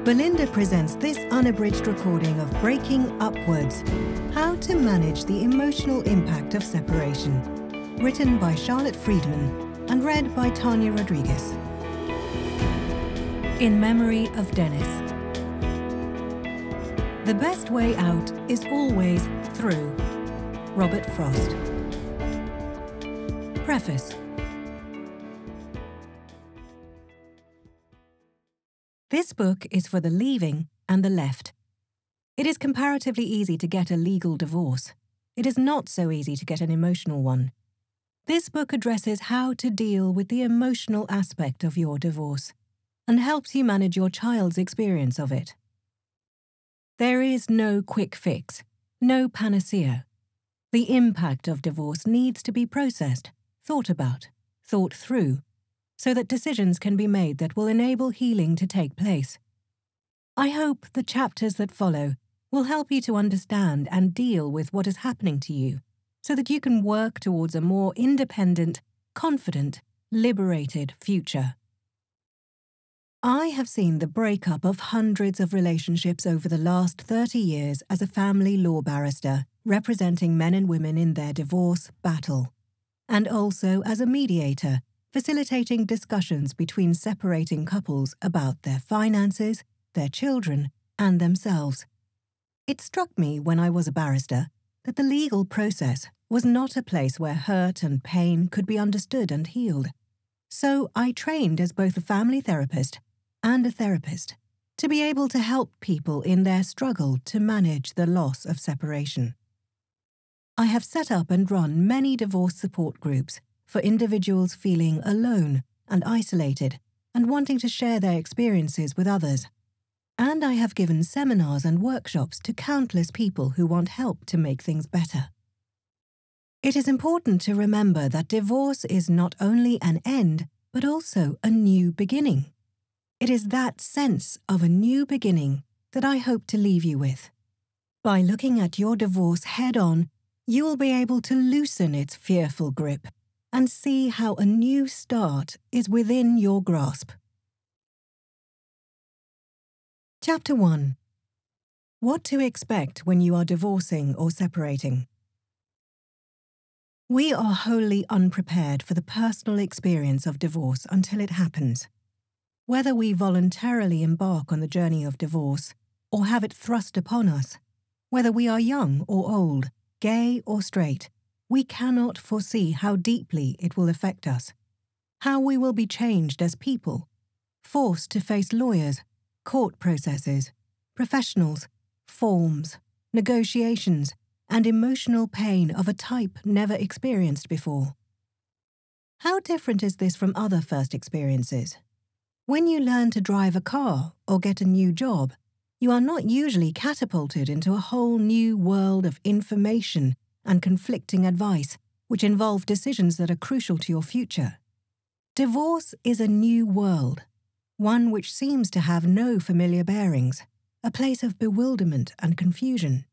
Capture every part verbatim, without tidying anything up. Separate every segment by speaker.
Speaker 1: Belinda presents this unabridged recording of Breaking Upwards, How to Manage the Emotional Impact of Separation, written by Charlotte Friedman and read by Tania Rodrigues. In memory of Dennis. The best way out is always through. Robert Frost. Preface. This book is for the leaving and the left. It is comparatively easy to get a legal divorce. It is not so easy to get an emotional one. This book addresses how to deal with the emotional aspect of your divorce and helps you manage your child's experience of it. There is no quick fix, no panacea. The impact of divorce needs to be processed, thought about, thought through, so that decisions can be made that will enable healing to take place. I hope the chapters that follow will help you to understand and deal with what is happening to you, so that you can work towards a more independent, confident, liberated future. I have seen the breakup of hundreds of relationships over the last thirty years as a family law barrister representing men and women in their divorce battle, and also as a mediator facilitating discussions between separating couples about their finances, their children, and themselves. It struck me when I was a barrister that the legal process was not a place where hurt and pain could be understood and healed. So I trained as both a family therapist and a therapist to be able to help people in their struggle to manage the loss of separation. I have set up and run many divorce support groups for individuals feeling alone and isolated and wanting to share their experiences with others. And I have given seminars and workshops to countless people who want help to make things better. It is important to remember that divorce is not only an end, but also a new beginning. It is that sense of a new beginning that I hope to leave you with. By looking at your divorce head-on, you will be able to loosen its fearful grip and see how a new start is within your grasp. Chapter one. What to expect when you are divorcing or separating. We are wholly unprepared for the personal experience of divorce until it happens. Whether we voluntarily embark on the journey of divorce or have it thrust upon us, whether we are young or old, gay or straight, we cannot foresee how deeply it will affect us, how we will be changed as people, forced to face lawyers, court processes, professionals, forms, negotiations, and emotional pain of a type never experienced before. How different is this from other first experiences? When you learn to drive a car or get a new job, you are not usually catapulted into a whole new world of information and conflicting advice, which involve decisions that are crucial to your future. Divorce is a new world, one which seems to have no familiar bearings, a place of bewilderment and confusion.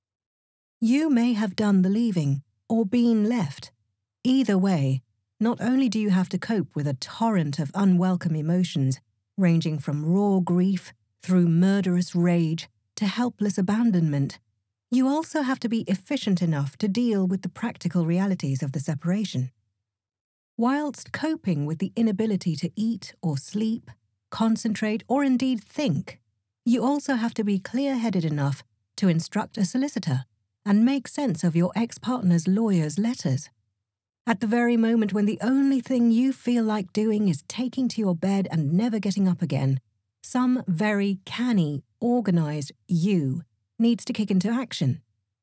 Speaker 1: You may have done the leaving or been left. Either way, not only do you have to cope with a torrent of unwelcome emotions, ranging from raw grief through murderous rage to helpless abandonment, you also have to be efficient enough to deal with the practical realities of the separation. Whilst coping with the inability to eat or sleep, concentrate, or indeed think, you also have to be clear-headed enough to instruct a solicitor and make sense of your ex-partner's lawyer's letters. At the very moment when the only thing you feel like doing is taking to your bed and never getting up again, some very canny, organised you needs to kick into action.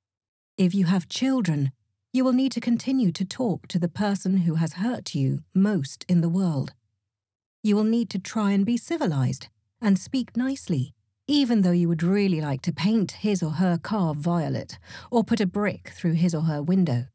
Speaker 1: If you have children, you will need to continue to talk to the person who has hurt you most in the world. You will need to try and be civilized and speak nicely, even though you would really like to paint his or her car violet or put a brick through his or her window.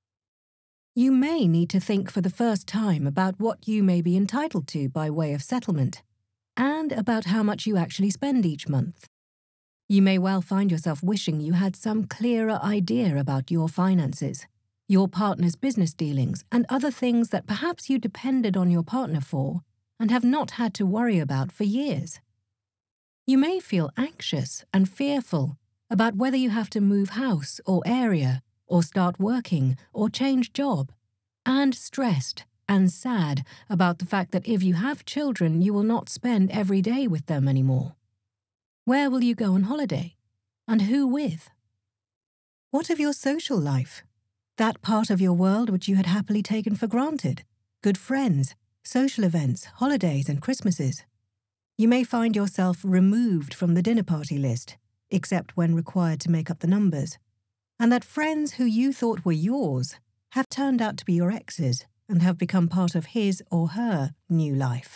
Speaker 1: You may need to think for the first time about what you may be entitled to by way of settlement, and about how much you actually spend each month. You may well find yourself wishing you had some clearer idea about your finances, your partner's business dealings, and other things that perhaps you depended on your partner for and have not had to worry about for years. You may feel anxious and fearful about whether you have to move house or area, or start working or change job, and stressed and sad about the fact that if you have children, you will not spend every day with them anymore. Where will you go on holiday? And who with? What of your social life? That part of your world which you had happily taken for granted? Good friends, social events, holidays and Christmases. You may find yourself removed from the dinner party list, except when required to make up the numbers, and that friends who you thought were yours have turned out to be your exes and have become part of his or her new life.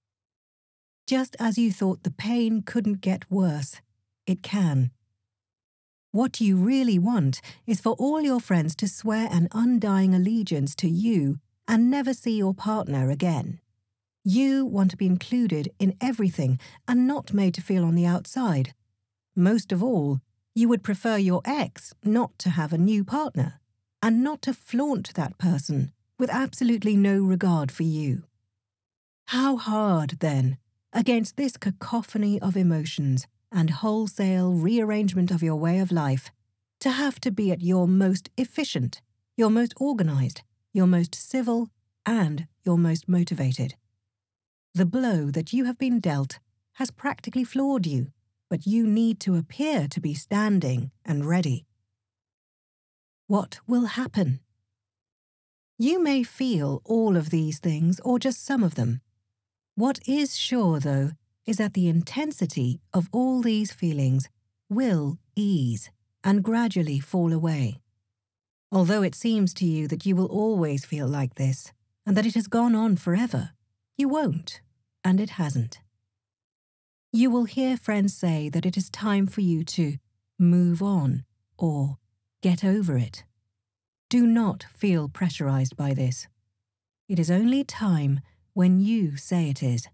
Speaker 1: Just as you thought the pain couldn't get worse, it can. What you really want is for all your friends to swear an undying allegiance to you and never see your partner again. You want to be included in everything and not made to feel on the outside. Most of all, you would prefer your ex not to have a new partner, and not to flaunt that person with absolutely no regard for you. How hard, then, against this cacophony of emotions and wholesale rearrangement of your way of life, to have to be at your most efficient, your most organized, your most civil, and your most motivated. The blow that you have been dealt has practically floored you, but you need to appear to be standing and ready. What will happen? You may feel all of these things or just some of them. What is sure, though, is that the intensity of all these feelings will ease and gradually fall away. Although it seems to you that you will always feel like this and that it has gone on forever, you won't, and it hasn't. You will hear friends say that it is time for you to move on or get over it. Do not feel pressurized by this. It is only time when you say it is.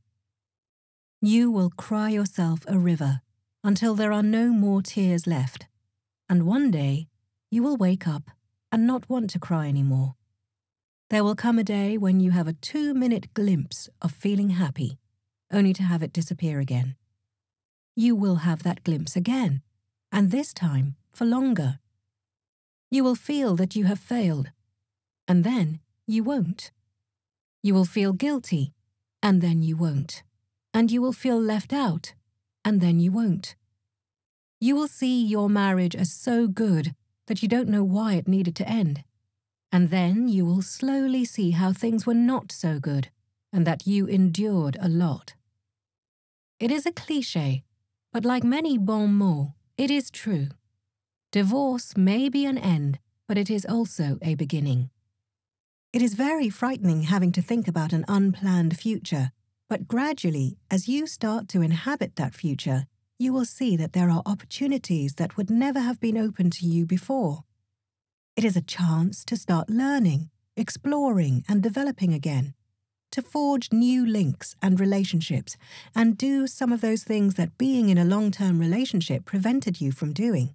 Speaker 1: You will cry yourself a river until there are no more tears left, and one day you will wake up and not want to cry anymore. There will come a day when you have a two-minute glimpse of feeling happy, only to have it disappear again. You will have that glimpse again, and this time for longer. You will feel that you have failed, and then you won't. You will feel guilty, and then you won't. And you will feel left out, and then you won't. You will see your marriage as so good that you don't know why it needed to end. And then you will slowly see how things were not so good, and that you endured a lot. It is a cliché, but like many bon mots, it is true. Divorce may be an end, but it is also a beginning. It is very frightening having to think about an unplanned future, but gradually, as you start to inhabit that future, you will see that there are opportunities that would never have been open to you before. It is a chance to start learning, exploring, and developing again, to forge new links and relationships, and do some of those things that being in a long-term relationship prevented you from doing.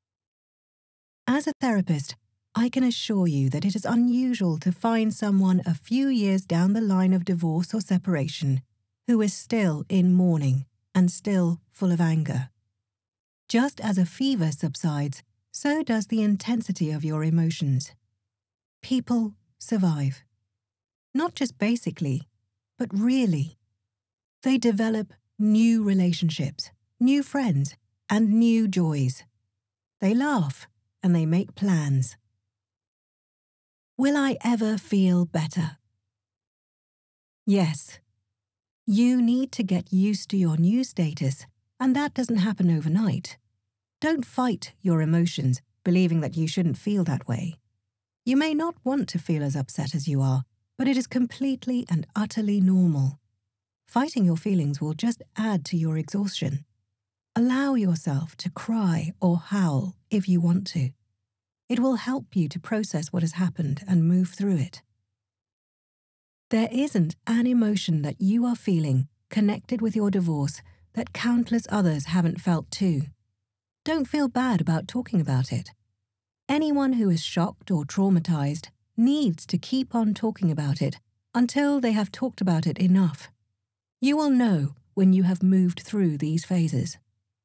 Speaker 1: As a therapist, I can assure you that it is unusual to find someone a few years down the line of divorce or separation who is still in mourning and still full of anger. Just as a fever subsides, so does the intensity of your emotions. People survive. Not just basically, but really. They develop new relationships, new friends, and new joys. They laugh and they make plans. Will I ever feel better? Yes. You need to get used to your new status, and that doesn't happen overnight. Don't fight your emotions, believing that you shouldn't feel that way. You may not want to feel as upset as you are, but it is completely and utterly normal. Fighting your feelings will just add to your exhaustion. Allow yourself to cry or howl if you want to. It will help you to process what has happened and move through it. There isn't an emotion that you are feeling connected with your divorce that countless others haven't felt too. Don't feel bad about talking about it. Anyone who is shocked or traumatized needs to keep on talking about it until they have talked about it enough. You will know when you have moved through these phases.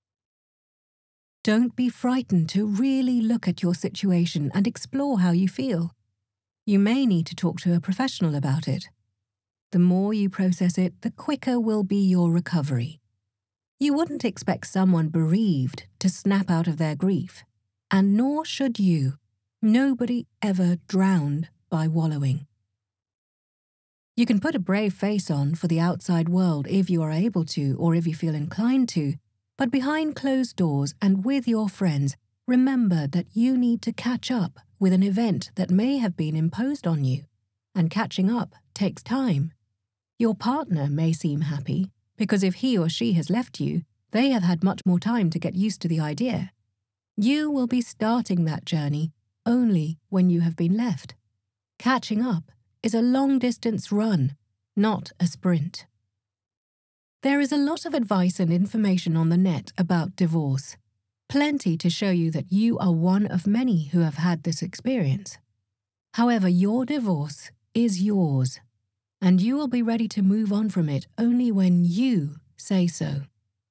Speaker 1: Don't be frightened to really look at your situation and explore how you feel. You may need to talk to a professional about it. The more you process it, the quicker will be your recovery. You wouldn't expect someone bereaved to snap out of their grief, and nor should you. Nobody ever drowned by wallowing. You can put a brave face on for the outside world if you are able to or if you feel inclined to, but behind closed doors and with your friends, remember that you need to catch up with an event that may have been imposed on you, and catching up takes time. Your partner may seem happy, because if he or she has left you, they have had much more time to get used to the idea. You will be starting that journey only when you have been left. Catching up is a long-distance run, not a sprint. There is a lot of advice and information on the net about divorce. Plenty to show you that you are one of many who have had this experience. However, your divorce is yours, and you will be ready to move on from it only when you say so.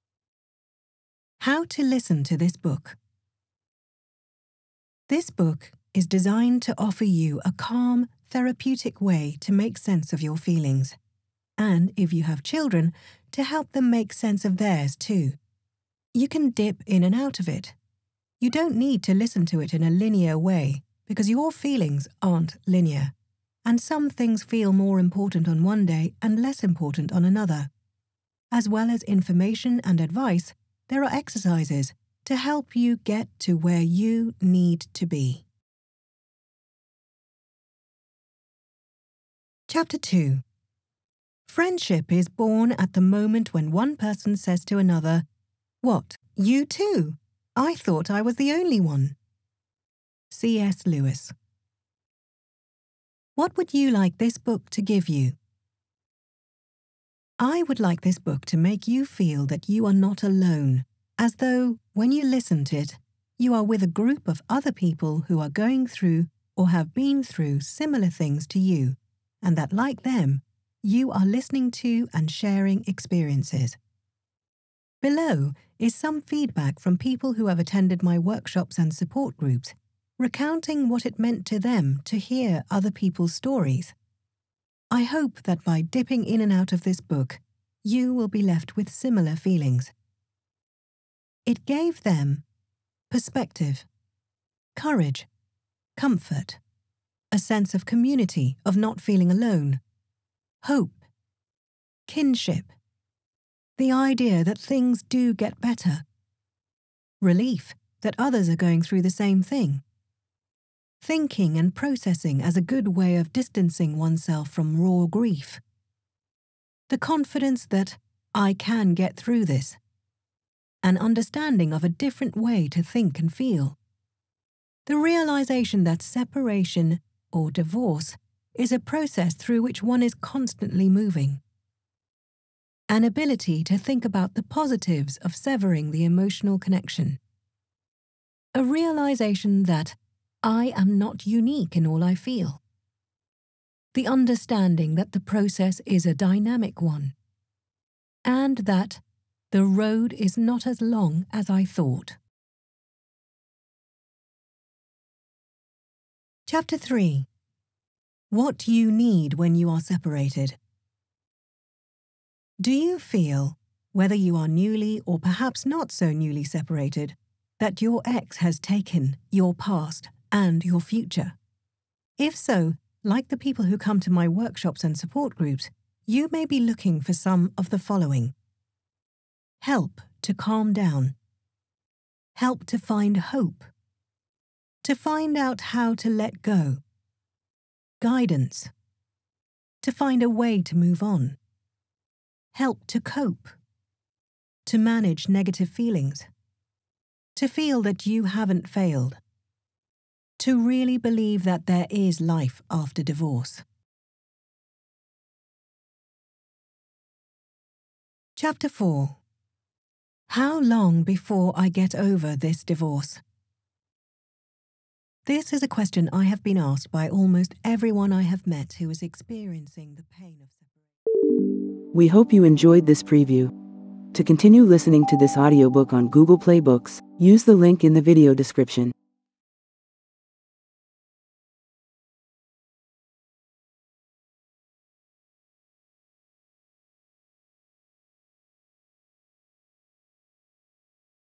Speaker 1: How to listen to this book. This book is designed to offer you a calm, therapeutic way to make sense of your feelings, and if you have children, to help them make sense of theirs too. You can dip in and out of it. You don't need to listen to it in a linear way, because your feelings aren't linear, and some things feel more important on one day and less important on another. As well as information and advice, there are exercises to help you get to where you need to be. Chapter two. Friendship is born at the moment when one person says to another, "What, you too? I thought I was the only one." C S Lewis. What would you like this book to give you? I would like this book to make you feel that you are not alone, as though, when you listen to it, you are with a group of other people who are going through or have been through similar things to you, and that, like them, you are listening to and sharing experiences. Below is some feedback from people who have attended my workshops and support groups, recounting what it meant to them to hear other people's stories. I hope that by dipping in and out of this book, you will be left with similar feelings. It gave them perspective, courage, comfort, a sense of community, of not feeling alone, hope, kinship, the idea that things do get better, relief that others are going through the same thing, thinking and processing as a good way of distancing oneself from raw grief, the confidence that I can get through this, an understanding of a different way to think and feel, the realization that separation or divorce is a process through which one is constantly moving, an ability to think about the positives of severing the emotional connection, a realization that I am not unique in all I feel, the understanding that the process is a dynamic one, and that the road is not as long as I thought. Chapter three. What you need when you are separated. Do you feel, whether you are newly or perhaps not so newly separated, that your ex has taken your past and your future? If so, like the people who come to my workshops and support groups, you may be looking for some of the following. Help to calm down. Help to find hope. To find out how to let go. Guidance. To find a way to move on. Help to cope. To manage negative feelings. To feel that you haven't failed. To really believe that there is life after divorce. Chapter four. How long before I get over this divorce? This is a question I have been asked by almost everyone I have met who is experiencing the pain of separation.
Speaker 2: We hope you enjoyed this preview. To continue listening to this audiobook on Google Play Books, use the link in the video description.